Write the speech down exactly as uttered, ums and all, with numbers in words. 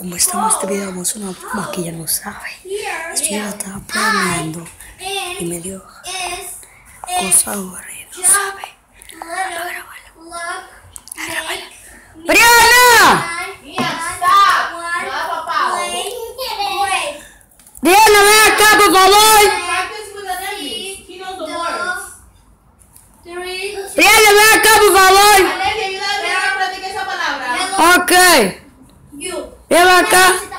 como estamos este video, vamos a una bomba que ella no sabe. Esto ya la estaba planeando y me dio cosa ahora y no sabe. Agrábala. Agrábala. ¡Brianna! Brianna, ven acá, por favor. Brianna, ven acá, por favor. Ok. Ven acá.